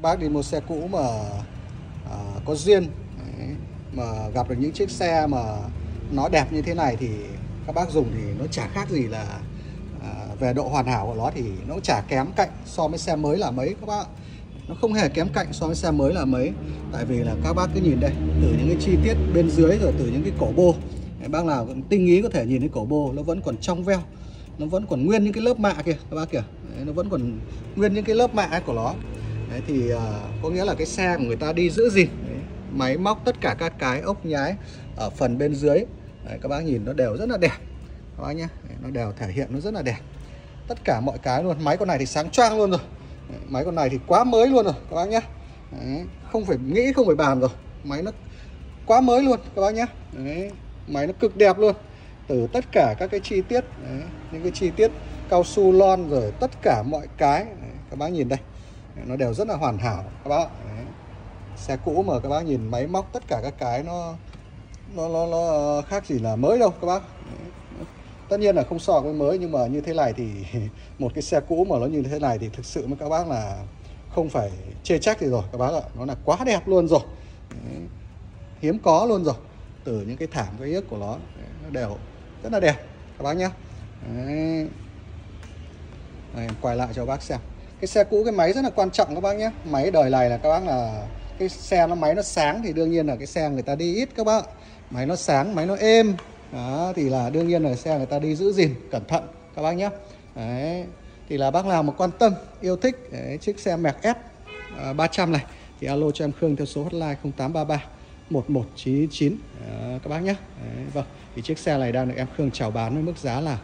Các bác đi mua xe cũ mà có duyên đấy, mà gặp được những chiếc xe mà nó đẹp như thế này thì các bác dùng thì nó chả khác gì là về độ hoàn hảo của nó thì nó cũng chả kém cạnh so với xe mới là mấy các bác. Nó không hề kém cạnh so với xe mới là mấy. Tại vì là các bác cứ nhìn đây, từ những cái chi tiết bên dưới rồi từ những cái cổ bô, bác nào tinh ý có thể nhìn thấy cổ bô nó vẫn còn trong veo, nó vẫn còn nguyên những cái lớp mạ kìa các bác kìa. Đấy, nó vẫn còn nguyên những cái lớp mạ của nó. Đấy, thì có nghĩa là cái xe của người ta đi giữ gìn. Đấy, máy móc tất cả các cái ốc nhái ở phần bên dưới. Đấy, các bác nhìn nó đều rất là đẹp các bác nhé. Nó đều thể hiện nó rất là đẹp tất cả mọi cái luôn. Máy con này thì sáng choang luôn rồi. Đấy, máy con này thì quá mới luôn rồi các bác nhé. Đấy, không phải nghĩ, không phải bàn rồi. Máy nó quá mới luôn các bác nhé. Đấy, máy nó cực đẹp luôn. Từ tất cả các cái chi tiết. Đấy, những cái chi tiết cao su lon rồi tất cả mọi cái. Đấy, các bác nhìn đây. Đấy, nó đều rất là hoàn hảo các bác. Đấy, xe cũ mà các bác nhìn máy móc tất cả các cái nó khác gì là mới đâu các bác. Đấy, tất nhiên là không so với mới, nhưng mà như thế này thì một cái xe cũ mà nó như thế này thì thực sự với các bác là không phải chê trách gì rồi các bác ạ. Nó là quá đẹp luôn rồi. Đấy, hiếm có luôn rồi. Từ những cái thảm cái yếc của nó, nó đều rất là đẹp các bác nhé. Đấy. Đây, quay lại cho bác xem. Cái xe cũ cái máy rất là quan trọng các bác nhé. Máy đời này là các bác là cái xe nó máy nó sáng thì đương nhiên là cái xe người ta đi ít các bác. Máy nó sáng, máy nó êm. Đó, thì là đương nhiên là xe người ta đi giữ gìn cẩn thận các bác nhé. Đấy, thì là bác nào mà quan tâm yêu thích đấy, chiếc xe Merc S 300 này thì alo cho em Khương theo số hotline 0833 1199 các bác nhé. Đấy, vâng, thì chiếc xe này đang được em Khương chào bán với mức giá là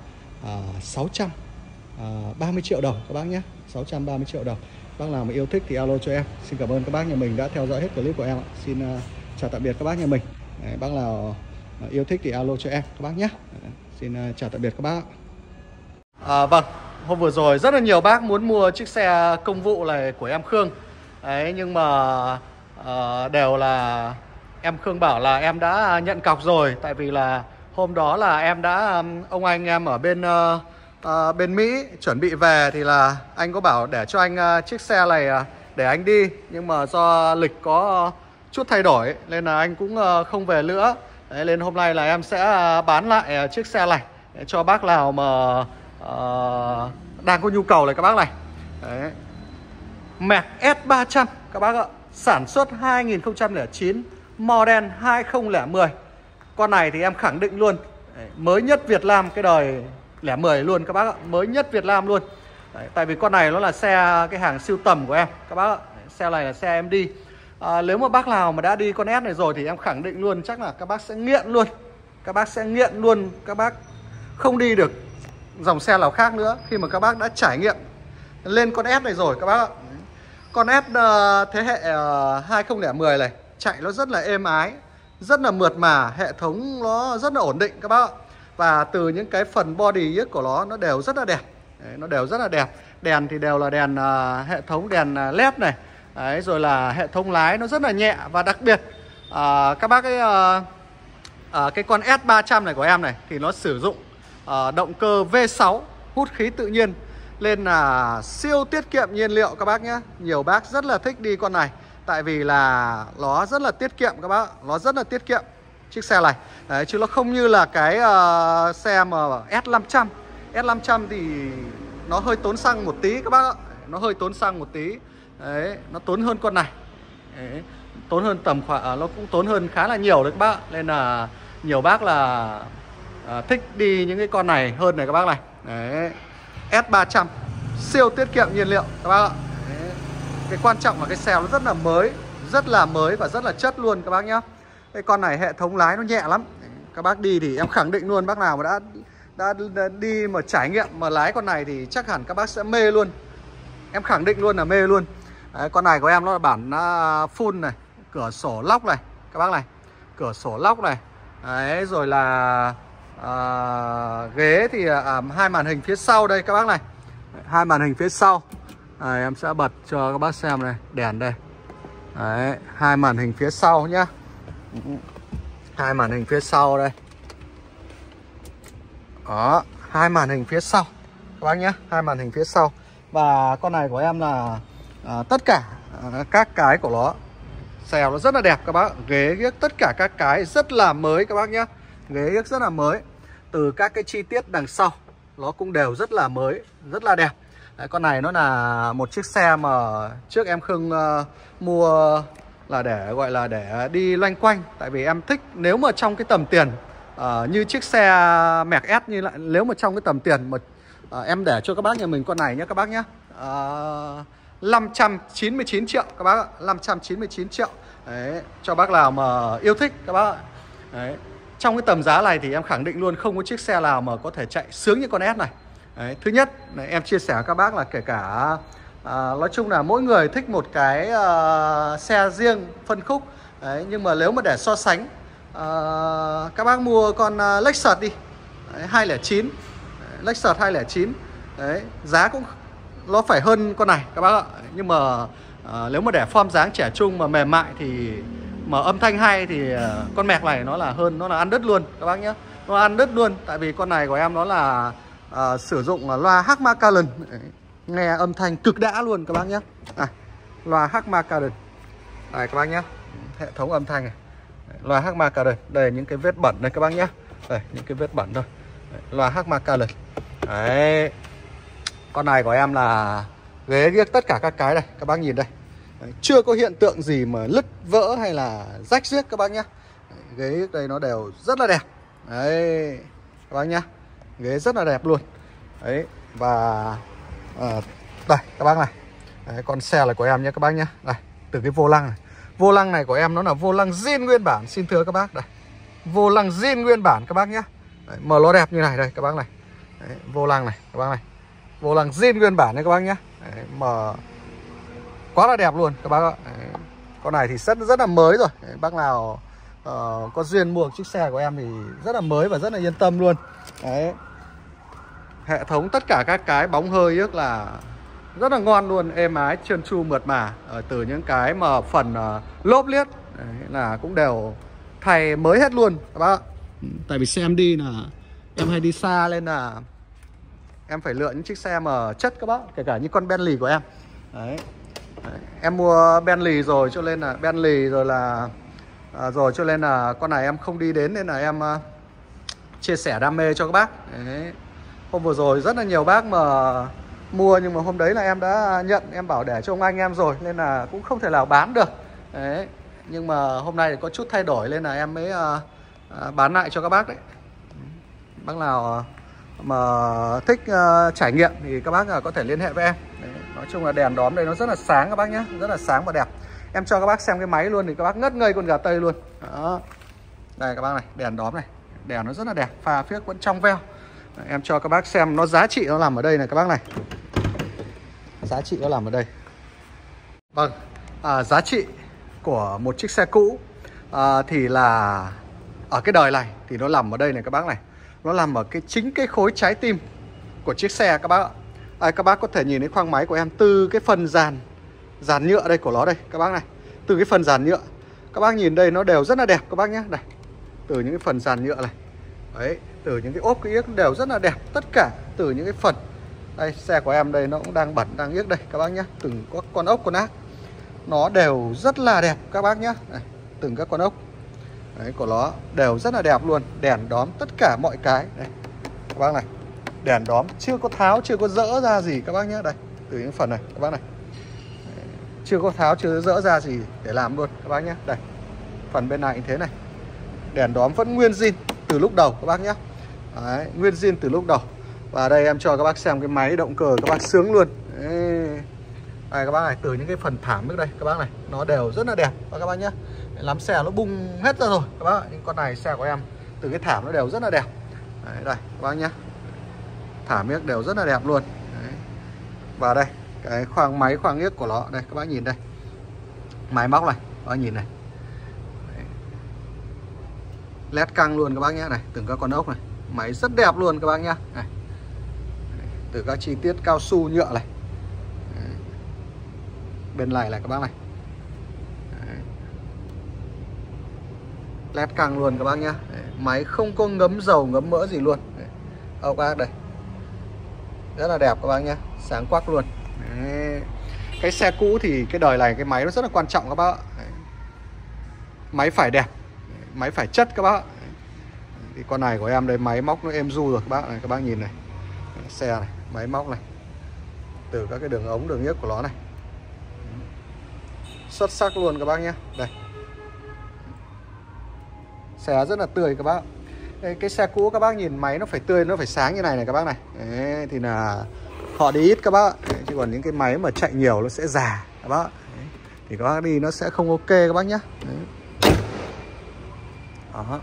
630 triệu đồng các bác nhé. 630 triệu đồng. Bác nào mà yêu thích thì alo cho em. Xin cảm ơn các bác nhà mình đã theo dõi hết clip của em ạ. Xin chào tạm biệt các bác nhà mình. Đấy, bác nào yêu thích thì alo cho em các bác nhé. Xin chào tạm biệt các bác. Vâng, hôm vừa rồi rất là nhiều bác muốn mua chiếc xe công vụ này của em Khương. Đấy, nhưng mà đều là em Khương bảo là em đã nhận cọc rồi. Tại vì là hôm đó là em đã, ông anh em ở bên Mỹ chuẩn bị về thì là anh có bảo để cho anh chiếc xe này để anh đi. Nhưng mà do lịch có chút thay đổi nên là anh cũng không về nữa. Đấy, nên hôm nay là em sẽ bán lại chiếc xe này để cho bác nào mà đang có nhu cầu này các bác này. Đấy, Merc S300 các bác ạ. Sản xuất 2009, model 2010. Con này thì em khẳng định luôn, đấy, mới nhất Việt Nam cái đời 010 luôn các bác ạ. Mới nhất Việt Nam luôn. Đấy, tại vì con này nó là xe cái hàng siêu tầm của em các bác ạ. Đấy, xe này là xe em đi. Nếu mà bác nào mà đã đi con S này rồi thì em khẳng định luôn chắc là các bác sẽ nghiện luôn. Các bác sẽ nghiện luôn. Các bác không đi được dòng xe nào khác nữa khi mà các bác đã trải nghiệm lên con S này rồi các bác ạ. Con S thế hệ 2010 này chạy nó rất là êm ái, rất là mượt mà, hệ thống nó rất là ổn định các bác ạ. Và từ những cái phần body của nó đều rất là đẹp. Đấy, nó đều rất là đẹp. Đèn thì đều là đèn hệ thống đèn LED này. Đấy, rồi là hệ thống lái nó rất là nhẹ. Và đặc biệt các bác cái con S300 này của em này thì nó sử dụng động cơ V6 hút khí tự nhiên, nên là siêu tiết kiệm nhiên liệu các bác nhé. Nhiều bác rất là thích đi con này tại vì là nó rất là tiết kiệm các bác. Nó rất là tiết kiệm chiếc xe này. Đấy, chứ nó không như là cái xe mà S500. S500 thì nó hơi tốn xăng một tí các bác ạ. Nó hơi tốn xăng một tí. Đấy, nó tốn hơn con này. Đấy, tốn hơn tầm khoảng, nó cũng tốn hơn khá là nhiều đấy các bác. Nên là nhiều bác là thích đi những cái con này hơn này các bác này. Đấy, S300 siêu tiết kiệm nhiên liệu các bác ạ. Đấy, cái quan trọng là cái xe nó rất là mới và rất là chất luôn các bác nhá. Cái con này hệ thống lái nó nhẹ lắm. Các bác đi thì em khẳng định luôn, bác nào mà đã đi mà trải nghiệm mà lái con này thì chắc hẳn các bác sẽ mê luôn. Em khẳng định luôn là mê luôn. Đấy, con này của em nó là bản full này, cửa sổ lóc này các bác này, cửa sổ lóc này. Đấy, rồi là ghế thì hai màn hình phía sau đây các bác này. Hai màn hình phía sau. Đấy, em sẽ bật cho các bác xem này, đèn đây. Đấy, hai màn hình phía sau nhá. Hai màn hình phía sau đây. Đó, hai màn hình phía sau các bác nhé, hai màn hình phía sau. Và con này của em là tất cả các cái của nó. Xe nó rất là đẹp các bác. Ghế ghiếc tất cả các cái rất là mới các bác nhé. Ghế ghiếc rất là mới. Từ các cái chi tiết đằng sau nó cũng đều rất là mới, rất là đẹp. Đấy, con này nó là một chiếc xe mà trước em Khương mua là để gọi là để đi loanh quanh. Tại vì em thích nếu mà trong cái tầm tiền như chiếc xe Merc S như lại, nếu mà trong cái tầm tiền mà em để cho các bác nhà mình con này nhé các bác nhé, 599 triệu các bác ạ, 599 triệu. Đấy, cho bác nào mà yêu thích các bác ạ. Đấy, trong cái tầm giá này thì em khẳng định luôn không có chiếc xe nào mà có thể chạy sướng như con S này. Đấy, thứ nhất này, em chia sẻ với các bác là kể cả nói chung là mỗi người thích một cái xe riêng phân khúc. Đấy, nhưng mà nếu mà để so sánh các bác mua con Lexus đi. Đấy, 209 Lexus 209. Đấy, giá cũng nó phải hơn con này các bác ạ. Nhưng mà nếu mà để form dáng trẻ trung mà mềm mại thì mà âm thanh hay thì con Merc này nó là hơn, nó là ăn đứt luôn các bác nhé. Nó ăn đứt luôn. Tại vì con này của em nó là sử dụng loa H Macallan, nghe âm thanh cực đã luôn các bác nhé. Loa H Macallan đây các bác nhé, hệ thống âm thanh này, loa H Macallan. Đây là những cái vết bẩn đây các bác nhé. Đây những cái vết bẩn thôi. Loa H Macallan. Đấy, con này của em là ghế ghiếc tất cả các cái đây các bác nhìn đây. Đấy, chưa có hiện tượng gì mà lứt vỡ hay là rách riếc các bác nhé. Ghế ghiếc đây nó đều rất là đẹp. Đấy các bác nhé, ghế rất là đẹp luôn. Đấy, và đây các bác này. Đấy, con xe là của em nhé các bác nhé. Đây, từ cái vô lăng này. Vô lăng này của em nó là vô lăng zin nguyên bản, xin thưa các bác. Đây, vô lăng zin nguyên bản các bác nhé. Đấy, mà nó đẹp như này đây các bác này. Đấy, vô lăng này các bác này, vô lăng zin nguyên bản đấy các bác nhé. Đấy, mà quá là đẹp luôn các bác ạ. Đấy, con này thì rất là mới rồi. Đấy, bác nào có duyên mua chiếc xe của em thì rất là mới và rất là yên tâm luôn. Đấy, hệ thống tất cả các cái bóng hơi ước là rất là ngon luôn, êm ái, trơn tru, mượt mà. Từ những cái mà phần lốp liếc đấy, là cũng đều thay mới hết luôn các bác. Tại vì xe em đi là em hay đi xa nên là em phải lựa những chiếc xe mà chất các bác. Kể cả như con Bentley của em. Đấy, em mua Bentley rồi cho nên là Bentley rồi là rồi cho nên là con này em không đi đến nên là em chia sẻ đam mê cho các bác. Đấy, hôm vừa rồi rất là nhiều bác mà mua nhưng mà hôm đấy là em đã nhận, em bảo để cho ông anh em rồi nên là cũng không thể nào bán được. Đấy, nhưng mà hôm nay thì có chút thay đổi nên là em mới bán lại cho các bác đấy. Bác nào mà thích trải nghiệm thì các bác có thể liên hệ với em. Đấy, nói chung là đèn đóm đây nó rất là sáng các bác nhé, rất là sáng và đẹp. Em cho các bác xem cái máy luôn thì các bác ngất ngây con gà Tây luôn. Đó, đây các bác này, đèn đóm này, đèn nó rất là đẹp, pha phiếc vẫn trong veo. Đấy, em cho các bác xem nó giá trị nó nằm ở đây này các bác này. Giá trị nó nằm ở đây. Vâng, giá trị của một chiếc xe cũ thì là ở cái đời này thì nó nằm ở đây này các bác này. Nó nằm ở chính cái khối trái tim của chiếc xe các bác ạ. Các bác có thể nhìn thấy khoang máy của em từ cái phần dàn nhựa đây của nó đây các bác này. Từ cái phần dàn nhựa các bác nhìn đây nó đều rất là đẹp các bác nhé. Đây, từ những cái phần dàn nhựa này. Đấy, từ những cái ốp cái yếc đều rất là đẹp. Tất cả từ những cái phần. Đây, xe của em đây nó cũng đang bẩn, đang yếc đây các bác nhé. Từng con ốc con ác nó đều rất là đẹp các bác nhé. Đây, từng các con ốc đấy của nó đều rất là đẹp luôn. Đèn đóm tất cả mọi cái đây các bác này. Đèn đóm chưa có tháo, chưa có dỡ ra gì các bác nhé. Đây, từ những phần này các bác này. Đấy, chưa có tháo, chưa có dỡ ra gì để làm luôn các bác nhé. Đây, phần bên này như thế này. Đèn đóm vẫn nguyên zin từ lúc đầu các bác nhé. Đấy, nguyên zin từ lúc đầu. Và đây em cho các bác xem cái máy động cơ các bác sướng luôn. Đấy. Đây các bác này, từ những cái phần thảm nước đây các bác này, nó đều rất là đẹp các bác nhé. Lắm xe nó bung hết ra rồi các bác. Nhưng con này xe của em từ cái thảm nó đều rất là đẹp. Đấy, đây các bác nhé, thảm yếc đều rất là đẹp luôn. Đấy. Và đây cái khoang máy, khoang yếc của nó đây các bác nhìn đây, máy móc này các bác nhìn này. Đấy. Led căng luôn các bác nhé. Này, từng các con ốc này, máy rất đẹp luôn các bác nhé. Này. Đấy. Từ các chi tiết cao su nhựa này. Đấy. Bên này các bác này. Đấy. Led căng luôn các bác nhé. Đấy. Máy không có ngấm dầu ngấm mỡ gì luôn. Đấy. Ốc ác đây rất là đẹp các bác nhé, sáng quắc luôn. Đấy. Cái xe cũ thì cái đời này cái máy nó rất là quan trọng các bác ạ. Máy phải đẹp, máy phải chất các bác ạ. Thì con này của em đây máy móc nó êm ru rồi các bác này, các bác nhìn này. Xe này, máy móc này, từ các cái đường ống đường nhấc của nó này, xuất sắc luôn các bác nhé. Đây, xe rất là tươi các bác. Đây, cái xe cũ các bác nhìn máy nó phải tươi, nó phải sáng như này này các bác này. Đấy, thì là họ đi ít các bác. Đấy, chứ còn những cái máy mà chạy nhiều nó sẽ già các bác. Đấy, thì các bác đi nó sẽ không ok các bác nhé. Đó.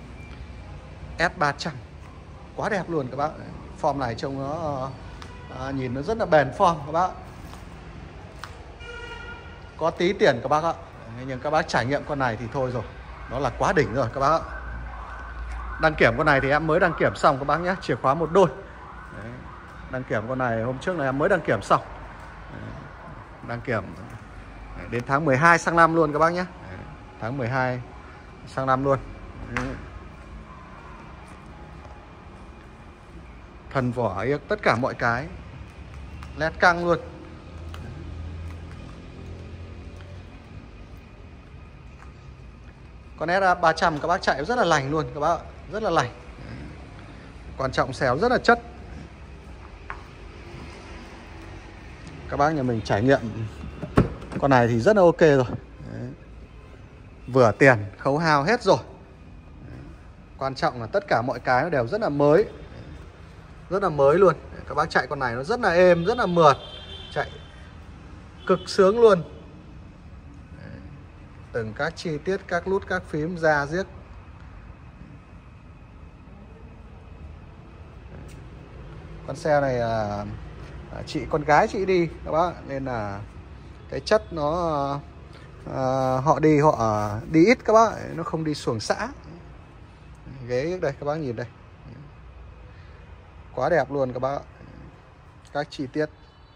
S300 quá đẹp luôn các bác. Form này trông nó nhìn nó rất là bền form các bác. Có tí tiền các bác ạ. Nhưng các bác trải nghiệm con này thì thôi rồi, nó là quá đỉnh rồi các bác ạ. Đăng kiểm con này thì em mới đăng kiểm xong các bác nhé. Chìa khóa một đôi. Đấy. Đăng kiểm con này hôm trước này em mới đăng kiểm xong. Đấy. Đăng kiểm đến tháng 12 sang năm luôn các bác nhé. Đấy. Tháng 12 sang năm luôn. Đấy. Thần vỏ tất cả mọi cái, led căng luôn. Con S300 các bác chạy rất là lành luôn các bác, rất là lành. Quan trọng xéo rất là chất. Các bác nhà mình trải nghiệm con này thì rất là ok rồi. Đấy. Vừa tiền khấu hao hết rồi. Đấy. Quan trọng là tất cả mọi cái nó đều rất là mới, rất là mới luôn. Các bác chạy con này nó rất là êm, rất là mượt, chạy cực sướng luôn. Đấy. Từng các chi tiết, các nút, các phím ra giết. Con xe này chị con gái chị đi các bác, nên là cái chất nó họ đi ít các bác, nó không đi xuồng xã. Ghế đây các bác nhìn đây, quá đẹp luôn các bác. Các chi tiết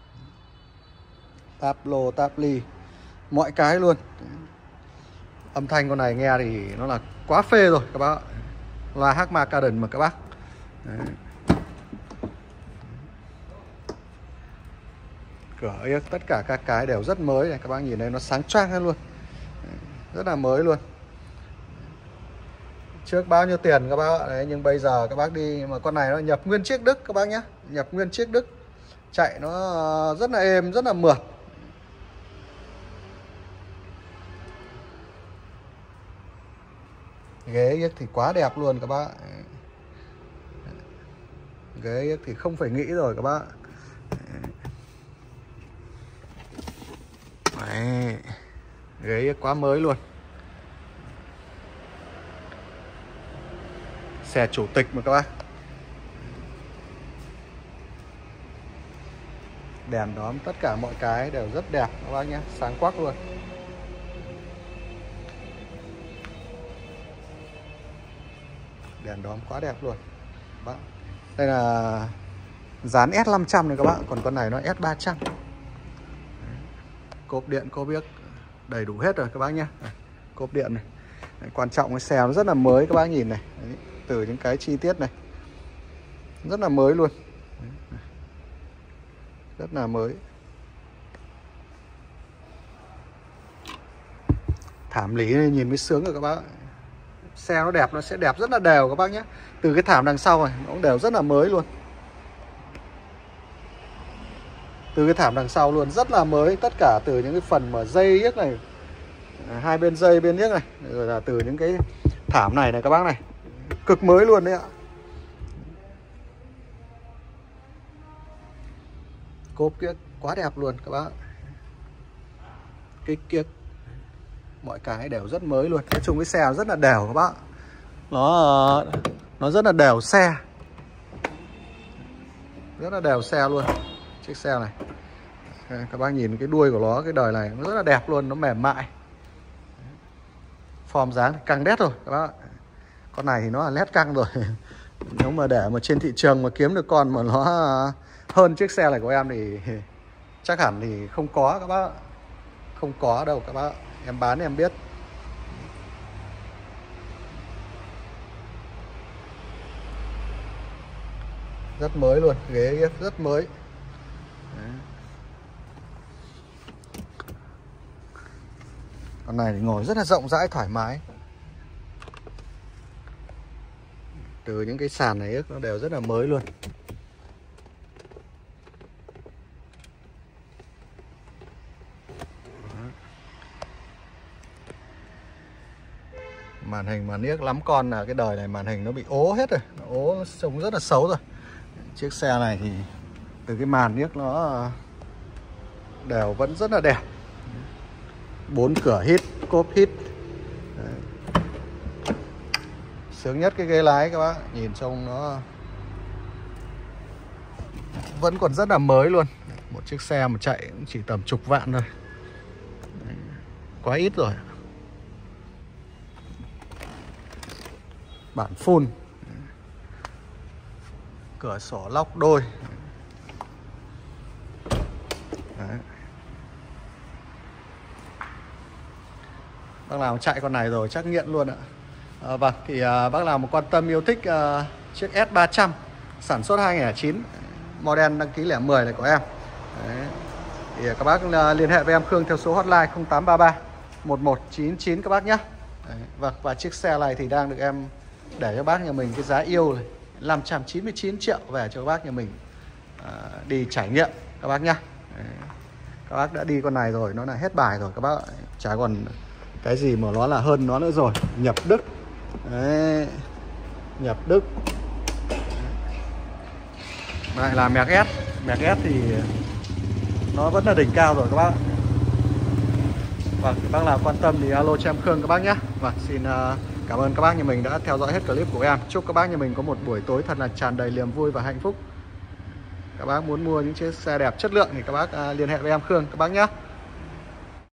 táp lô táp ly mọi cái luôn. Âm thanh con này nghe thì nó là quá phê rồi các bác. Loa Harman-Kardon mà các bác. Đấy. Cửa tất cả các cái đều rất mới này, các bác nhìn đây nó sáng choang hơn luôn. Rất là mới luôn. Trước bao nhiêu tiền các bác ạ. Đấy, nhưng bây giờ các bác đi mà con này nó nhập nguyên chiếc Đức các bác nhé. Nhập nguyên chiếc Đức. Chạy nó rất là êm, rất là mượt. Ghế thì quá đẹp luôn các bác. Ghế thì không phải nghĩ rồi các bác. Đấy. Ghế quá mới luôn. Xe chủ tịch mà các bác. Đèn đóm tất cả mọi cái đều rất đẹp các bác nhé, sáng quắc luôn. Đèn đóm quá đẹp luôn bác. Đây là dán S500 này các bác, còn con này nó S300. Cốp điện, cốp biếc đầy đủ hết rồi các bác nhé. Cốp điện này. Đấy, quan trọng cái xe nó rất là mới các bác nhìn này. Đấy, từ những cái chi tiết này rất là mới luôn. Đấy, rất là mới. Thảm lý này nhìn mới sướng rồi các bác. Xe nó đẹp, nó sẽ đẹp rất là đều các bác nhé. Từ cái thảm đằng sau này nó cũng đều rất là mới luôn. Từ cái thảm đằng sau luôn rất là mới. Tất cả từ những cái phần mà dây yếc này, hai bên dây bên yếc này, rồi là từ những cái thảm này này các bác này, cực mới luôn đấy ạ. Cốp kiếc quá đẹp luôn các bác. Kích kiếc mọi cái đều rất mới luôn. Nói chung cái xe rất là đều các bác. Nó rất là đều xe. Rất là đều xe luôn. Chiếc xe này các bác nhìn cái đuôi của nó, cái đời này nó rất là đẹp luôn, nó mềm mại. Form dáng căng đét rồi các bác. Con này thì nó là led căng rồi. Nếu mà để mà trên thị trường mà kiếm được con mà nó hơn chiếc xe này của em thì chắc hẳn thì không có các bác. Không có đâu các bác. Em bán em biết. Rất mới luôn, ghế rất mới. Đấy. Con này thì ngồi rất là rộng rãi thoải mái. Từ những cái sàn này nó đều rất là mới luôn. Màn hình mà niếc lắm con là cái đời này màn hình nó bị ố hết rồi, nó ố trông rất là xấu rồi. Chiếc xe này thì từ cái màn niếc nó đều vẫn rất là đẹp. 4 cửa hít, cốp hít. Đấy. Sướng nhất cái ghế lái các bác, nhìn trông nó vẫn còn rất là mới luôn. Một chiếc xe mà chạy cũng chỉ tầm chục vạn thôi. Đấy. Quá ít rồi. Bản full. Cửa sổ lóc đôi. Đấy. Bác nào chạy con này rồi chắc nghiện luôn ạ. Vâng, thì bác nào mà quan tâm yêu thích chiếc S300 sản xuất 2009, model đăng ký lẻ 10 này của em. Đấy. Thì các bác liên hệ với em Khương theo số hotline 0833 1199 các bác nhé. Vâng, và chiếc xe này thì đang được em để cho bác nhà mình cái giá yêu này 599 triệu về cho các bác nhà mình đi trải nghiệm các bác nhá. Các bác đã đi con này rồi, nó là hết bài rồi các bác, chả còn cái gì mà nó là hơn nó nữa rồi. Nhập Đức. Đấy. Nhập Đức. Đây là Merc S. Merc S thì nó vẫn là đỉnh cao rồi các bác. Vâng, các bác nào quan tâm thì alo cho em Khương các bác nhé. Vâng, xin cảm ơn các bác nhà mình đã theo dõi hết clip của em. Chúc các bác nhà mình có một buổi tối thật là tràn đầy niềm vui và hạnh phúc. Các bác muốn mua những chiếc xe đẹp chất lượng thì các bác liên hệ với em Khương các bác nhé.